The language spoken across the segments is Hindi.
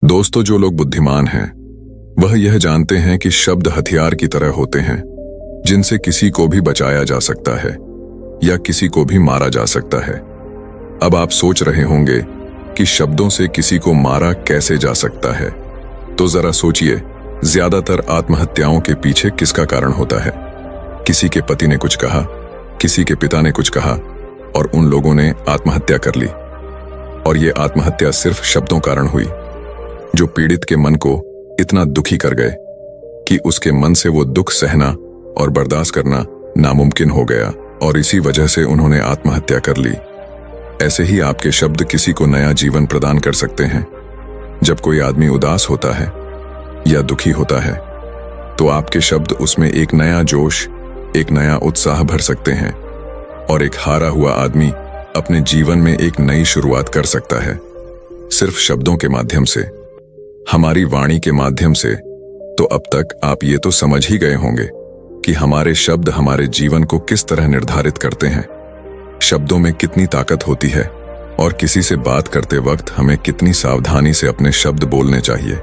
दोस्तों, जो लोग बुद्धिमान हैं वह यह जानते हैं कि शब्द हथियार की तरह होते हैं जिनसे किसी को भी बचाया जा सकता है या किसी को भी मारा जा सकता है। अब आप सोच रहे होंगे कि शब्दों से किसी को मारा कैसे जा सकता है, तो जरा सोचिए, ज्यादातर आत्महत्याओं के पीछे किसका कारण होता है? किसी के पति ने कुछ कहा, किसी के पिता ने कुछ कहा और उन लोगों ने आत्महत्या कर ली। और ये आत्महत्या सिर्फ शब्दों कारण हुई, जो पीड़ित के मन को इतना दुखी कर गए कि उसके मन से वो दुख सहना और बर्दाश्त करना नामुमकिन हो गया और इसी वजह से उन्होंने आत्महत्या कर ली। ऐसे ही आपके शब्द किसी को नया जीवन प्रदान कर सकते हैं। जब कोई आदमी उदास होता है या दुखी होता है तो आपके शब्द उसमें एक नया जोश, एक नया उत्साह भर सकते हैं और एक हारा हुआ आदमी अपने जीवन में एक नई शुरुआत कर सकता है, सिर्फ शब्दों के माध्यम से, हमारी वाणी के माध्यम से। तो अब तक आप ये तो समझ ही गए होंगे कि हमारे शब्द हमारे जीवन को किस तरह निर्धारित करते हैं, शब्दों में कितनी ताकत होती है और किसी से बात करते वक्त हमें कितनी सावधानी से अपने शब्द बोलने चाहिए।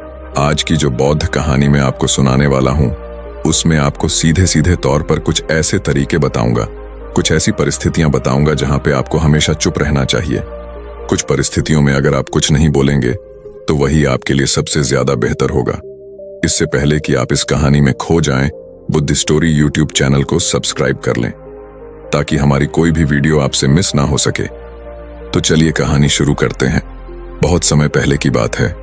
आज की जो बौद्ध कहानी मैं आपको सुनाने वाला हूं, उसमें आपको सीधे सीधे तौर पर कुछ ऐसे तरीके बताऊंगा, कुछ ऐसी परिस्थितियां बताऊंगा जहां पे आपको हमेशा चुप रहना चाहिए। कुछ परिस्थितियों में अगर आप कुछ नहीं बोलेंगे तो वही आपके लिए सबसे ज्यादा बेहतर होगा। इससे पहले कि आप इस कहानी में खो जाएं, बुद्धि स्टोरी यूट्यूब चैनल को सब्सक्राइब कर लें ताकि हमारी कोई भी वीडियो आपसे मिस ना हो सके। तो चलिए कहानी शुरू करते हैं। बहुत समय पहले की बात है।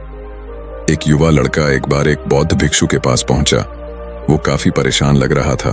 एक युवा लड़का एक बार एक बौद्ध भिक्षु के पास पहुंचा। वो काफी परेशान लग रहा था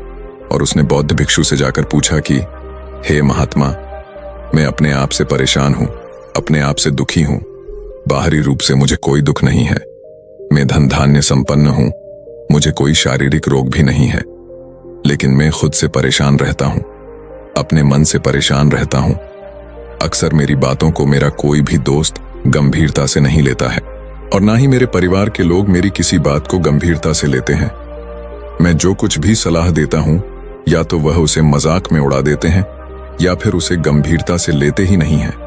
और उसने बौद्ध भिक्षु से जाकर पूछा कि हे महात्मा, मैं अपने आप से परेशान हूं, अपने आप से दुखी हूं। बाहरी रूप से मुझे कोई दुख नहीं है, मैं धन धान्य संपन्न हूं, मुझे कोई शारीरिक रोग भी नहीं है, लेकिन मैं खुद से परेशान रहता हूं, अपने मन से परेशान रहता हूं। अक्सर मेरी बातों को मेरा कोई भी दोस्त गंभीरता से नहीं लेता है और ना ही मेरे परिवार के लोग मेरी किसी बात को गंभीरता से लेते हैं। मैं जो कुछ भी सलाह देता हूं, या तो वह उसे मजाक में उड़ा देते हैं या फिर उसे गंभीरता से लेते ही नहीं है।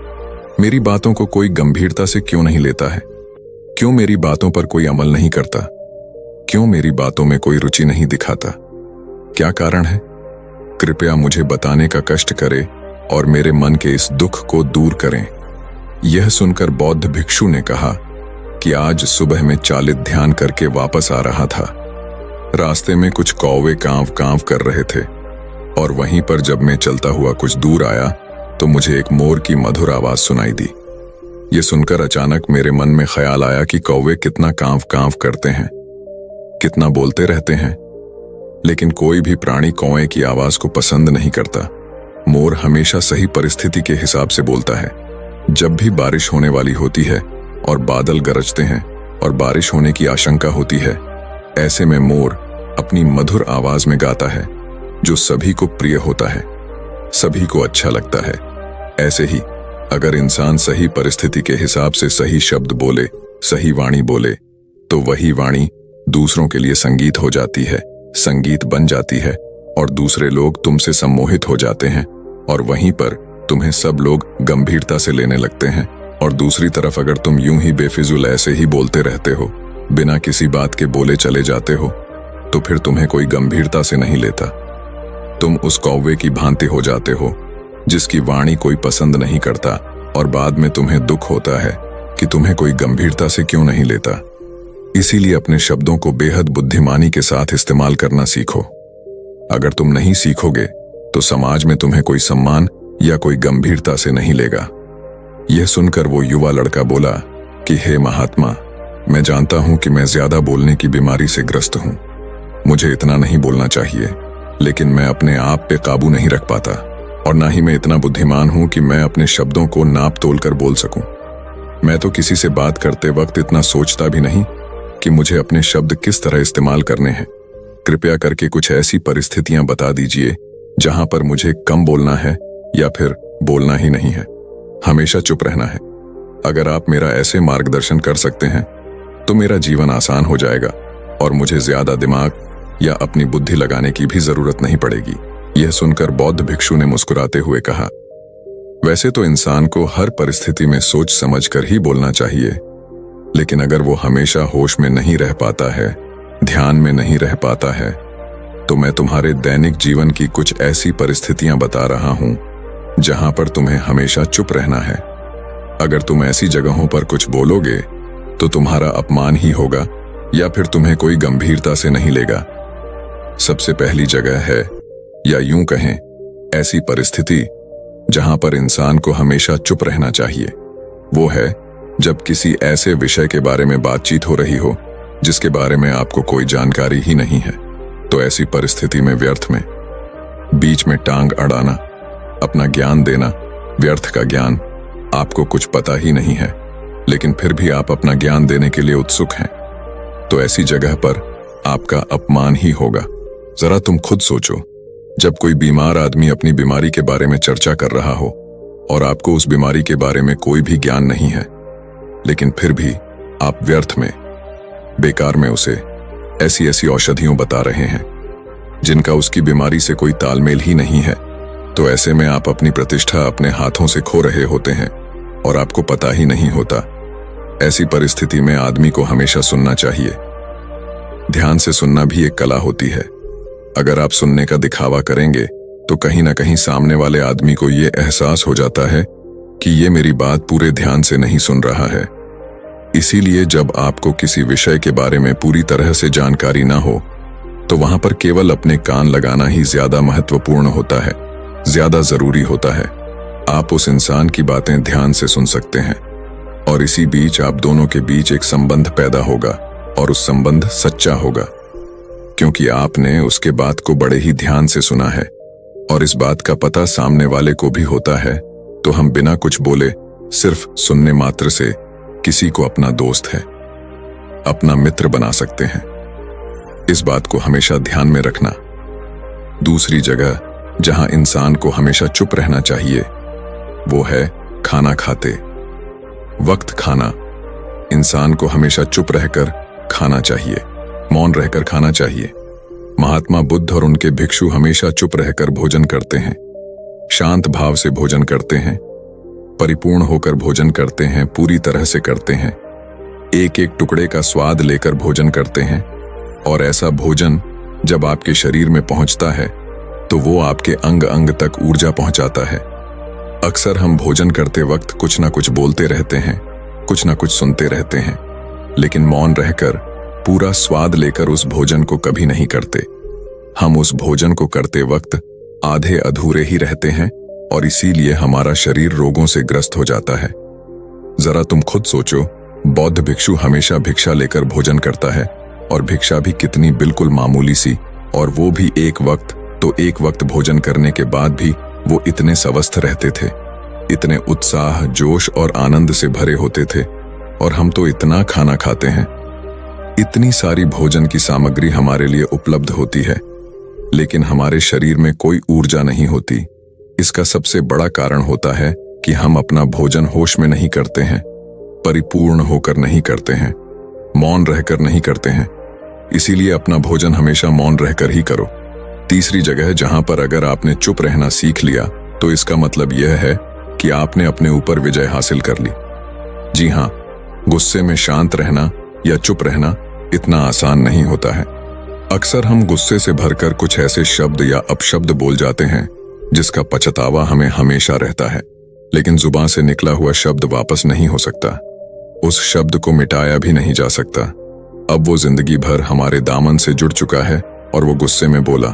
मेरी बातों को कोई गंभीरता से क्यों नहीं लेता है? क्यों मेरी बातों पर कोई अमल नहीं करता? क्यों मेरी बातों में कोई रुचि नहीं दिखाता? क्या कारण है? कृपया मुझे बताने का कष्ट करें और मेरे मन के इस दुख को दूर करें। यह सुनकर बौद्ध भिक्षु ने कहा कि आज सुबह में चालित ध्यान करके वापस आ रहा था। रास्ते में कुछ कौवे कांव कांव कर रहे थे और वहीं पर जब मैं चलता हुआ कुछ दूर आया तो मुझे एक मोर की मधुर आवाज सुनाई दी। ये सुनकर अचानक मेरे मन में ख्याल आया कि कौवे कितना कांव कांव करते हैं, कितना बोलते रहते हैं, लेकिन कोई भी प्राणी कौवे की आवाज को पसंद नहीं करता। मोर हमेशा सही परिस्थिति के हिसाब से बोलता है। जब भी बारिश होने वाली होती है और बादल गरजते हैं और बारिश होने की आशंका होती है, ऐसे में मोर अपनी मधुर आवाज में गाता है जो सभी को प्रिय होता है, सभी को अच्छा लगता है। ऐसे ही अगर इंसान सही परिस्थिति के हिसाब से सही शब्द बोले, सही वाणी बोले, तो वही वाणी दूसरों के लिए संगीत हो जाती है, संगीत बन जाती है और दूसरे लोग तुमसे सम्मोहित हो जाते हैं और वहीं पर तुम्हें सब लोग गंभीरता से लेने लगते हैं। और दूसरी तरफ अगर तुम यूं ही बेफिजुल ऐसे ही बोलते रहते हो, बिना किसी बात के बोले चले जाते हो, तो फिर तुम्हें कोई गंभीरता से नहीं लेता। तुम उस कौवे की भांति हो जाते हो जिसकी वाणी कोई पसंद नहीं करता और बाद में तुम्हें दुख होता है कि तुम्हें कोई गंभीरता से क्यों नहीं लेता। इसीलिए अपने शब्दों को बेहद बुद्धिमानी के साथ इस्तेमाल करना सीखो। अगर तुम नहीं सीखोगे तो समाज में तुम्हें कोई सम्मान या कोई गंभीरता से नहीं लेगा। यह सुनकर वो युवा लड़का बोला कि हे महात्मा, मैं जानता हूं कि मैं ज्यादा बोलने की बीमारी से ग्रस्त हूं, मुझे इतना नहीं बोलना चाहिए, लेकिन मैं अपने आप पे काबू नहीं रख पाता और ना ही मैं इतना बुद्धिमान हूं कि मैं अपने शब्दों को नाप तोल कर बोल सकूं। मैं तो किसी से बात करते वक्त इतना सोचता भी नहीं कि मुझे अपने शब्द किस तरह इस्तेमाल करने हैं। कृपया करके कुछ ऐसी परिस्थितियां बता दीजिए जहां पर मुझे कम बोलना है या फिर बोलना ही नहीं है, हमेशा चुप रहना है। अगर आप मेरा ऐसे मार्गदर्शन कर सकते हैं तो मेरा जीवन आसान हो जाएगा और मुझे ज्यादा दिमाग या अपनी बुद्धि लगाने की भी जरूरत नहीं पड़ेगी। यह सुनकर बौद्ध भिक्षु ने मुस्कुराते हुए कहा, वैसे तो इंसान को हर परिस्थिति में सोच समझ कर ही बोलना चाहिए, लेकिन अगर वो हमेशा होश में नहीं रह पाता है, ध्यान में नहीं रह पाता है, तो मैं तुम्हारे दैनिक जीवन की कुछ ऐसी परिस्थितियां बता रहा हूं जहां पर तुम्हें हमेशा चुप रहना है। अगर तुम ऐसी जगहों पर कुछ बोलोगे तो तुम्हारा अपमान ही होगा या फिर तुम्हें कोई गंभीरता से नहीं लेगा। सबसे पहली जगह है, या यूं कहें, ऐसी परिस्थिति जहां पर इंसान को हमेशा चुप रहना चाहिए। वो है जब किसी ऐसे विषय के बारे में बातचीत हो रही हो जिसके बारे में आपको कोई जानकारी ही नहीं है। तो ऐसी परिस्थिति में व्यर्थ में बीच में टांग अड़ाना, अपना ज्ञान देना, व्यर्थ का ज्ञान, आपको कुछ पता ही नहीं है लेकिन फिर भी आप अपना ज्ञान देने के लिए उत्सुक हैं, तो ऐसी जगह पर आपका अपमान ही होगा। जरा तुम खुद सोचो, जब कोई बीमार आदमी अपनी बीमारी के बारे में चर्चा कर रहा हो और आपको उस बीमारी के बारे में कोई भी ज्ञान नहीं है, लेकिन फिर भी आप व्यर्थ में, बेकार में उसे ऐसी ऐसी औषधियों बता रहे हैं जिनका उसकी बीमारी से कोई तालमेल ही नहीं है, तो ऐसे में आप अपनी प्रतिष्ठा अपने हाथों से खो रहे होते हैं और आपको पता ही नहीं होता। ऐसी परिस्थिति में आदमी को हमेशा सुनना चाहिए। ध्यान से सुनना भी एक कला होती है। अगर आप सुनने का दिखावा करेंगे तो कहीं ना कहीं सामने वाले आदमी को यह एहसास हो जाता है कि ये मेरी बात पूरे ध्यान से नहीं सुन रहा है। इसीलिए जब आपको किसी विषय के बारे में पूरी तरह से जानकारी ना हो तो वहां पर केवल अपने कान लगाना ही ज्यादा महत्वपूर्ण होता है, ज्यादा जरूरी होता है। आप उस इंसान की बातें ध्यान से सुन सकते हैं और इसी बीच आप दोनों के बीच एक संबंध पैदा होगा और उस संबंध सच्चा होगा क्योंकि आपने उसके बात को बड़े ही ध्यान से सुना है और इस बात का पता सामने वाले को भी होता है। तो हम बिना कुछ बोले, सिर्फ सुनने मात्र से किसी को अपना दोस्त है, अपना मित्र बना सकते हैं। इस बात को हमेशा ध्यान में रखना। दूसरी जगह जहां इंसान को हमेशा चुप रहना चाहिए वो है खाना खाते वक्त। खाना, इंसान को हमेशा चुप रहकर खाना चाहिए, मौन रहकर खाना चाहिए। महात्मा बुद्ध और उनके भिक्षु हमेशा चुप रहकर भोजन करते हैं, शांत भाव से भोजन करते हैं, परिपूर्ण होकर भोजन करते हैं, पूरी तरह से करते हैं, एक एक टुकड़े का स्वाद लेकर भोजन करते हैं। और ऐसा भोजन जब आपके शरीर में पहुंचता है तो वो आपके अंग अंग तक ऊर्जा पहुंचाता है। अक्सर हम भोजन करते वक्त कुछ ना कुछ बोलते रहते हैं, कुछ ना कुछ सुनते रहते हैं, लेकिन मौन रहकर पूरा स्वाद लेकर उस भोजन को कभी नहीं करते। हम उस भोजन को करते वक्त आधे अधूरे ही रहते हैं और इसीलिए हमारा शरीर रोगों से ग्रस्त हो जाता है। जरा तुम खुद सोचो, बौद्ध भिक्षु हमेशा भिक्षा लेकर भोजन करता है और भिक्षा भी कितनी बिल्कुल मामूली सी, और वो भी एक वक्त। तो एक वक्त भोजन करने के बाद भी वो इतने स्वस्थ रहते थे, इतने उत्साह, जोश और आनंद से भरे होते थे। और हम तो इतना खाना खाते हैं, इतनी सारी भोजन की सामग्री हमारे लिए उपलब्ध होती है, लेकिन हमारे शरीर में कोई ऊर्जा नहीं होती। इसका सबसे बड़ा कारण होता है कि हम अपना भोजन होश में नहीं करते हैं, परिपूर्ण होकर नहीं करते हैं, मौन रहकर नहीं करते हैं। इसीलिए अपना भोजन हमेशा मौन रहकर ही करो। तीसरी जगह जहां पर अगर आपने चुप रहना सीख लिया तो इसका मतलब यह है कि आपने अपने ऊपर विजय हासिल कर ली। जी हां, गुस्से में शांत रहना या चुप रहना इतना आसान नहीं होता है। अक्सर हम गुस्से से भरकर कुछ ऐसे शब्द या अपशब्द बोल जाते हैं जिसका पछतावा हमें हमेशा रहता है, लेकिन जुबान से निकला हुआ शब्द वापस नहीं हो सकता, उस शब्द को मिटाया भी नहीं जा सकता। अब वो जिंदगी भर हमारे दामन से जुड़ चुका है और वो गुस्से में बोला,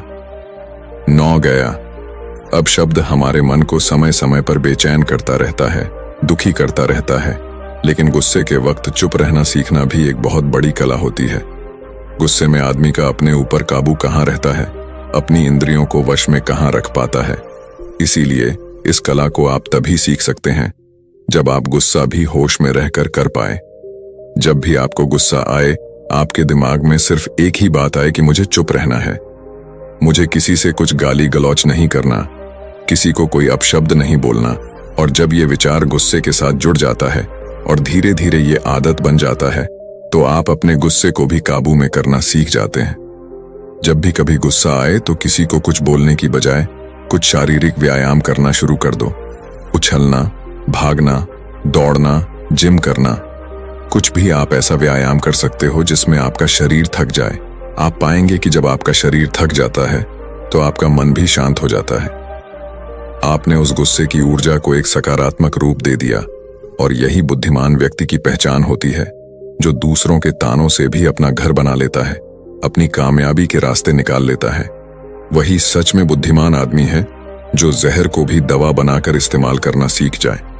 नौ गया। अब शब्द हमारे मन को समय समय पर बेचैन करता रहता है, दुखी करता रहता है, लेकिन गुस्से के वक्त चुप रहना सीखना भी एक बहुत बड़ी कला होती है। गुस्से में आदमी का अपने ऊपर काबू कहाँ रहता है, अपनी इंद्रियों को वश में कहाँ रख पाता है। इसीलिए इस कला को आप तभी सीख सकते हैं जब आप गुस्सा भी होश में रहकर कर पाए। जब भी आपको गुस्सा आए, आपके दिमाग में सिर्फ एक ही बात आए कि मुझे चुप रहना है, मुझे किसी से कुछ गाली गलौच नहीं करना, किसी को कोई अपशब्द नहीं बोलना। और जब ये विचार गुस्से के साथ जुड़ जाता है और धीरे धीरे ये आदत बन जाता है तो आप अपने गुस्से को भी काबू में करना सीख जाते हैं। जब भी कभी गुस्सा आए तो किसी को कुछ बोलने की बजाय कुछ शारीरिक व्यायाम करना शुरू कर दो। उछलना, भागना, दौड़ना, जिम करना, कुछ भी आप ऐसा व्यायाम कर सकते हो जिसमें आपका शरीर थक जाए। आप पाएंगे कि जब आपका शरीर थक जाता है तो आपका मन भी शांत हो जाता है। आपने उस गुस्से की ऊर्जा को एक सकारात्मक रूप दे दिया, और यही बुद्धिमान व्यक्ति की पहचान होती है, जो दूसरों के तानों से भी अपना घर बना लेता है, अपनी कामयाबी के रास्ते निकाल लेता है। वही सच में बुद्धिमान आदमी है जो जहर को भी दवा बनाकर इस्तेमाल करना सीख जाए।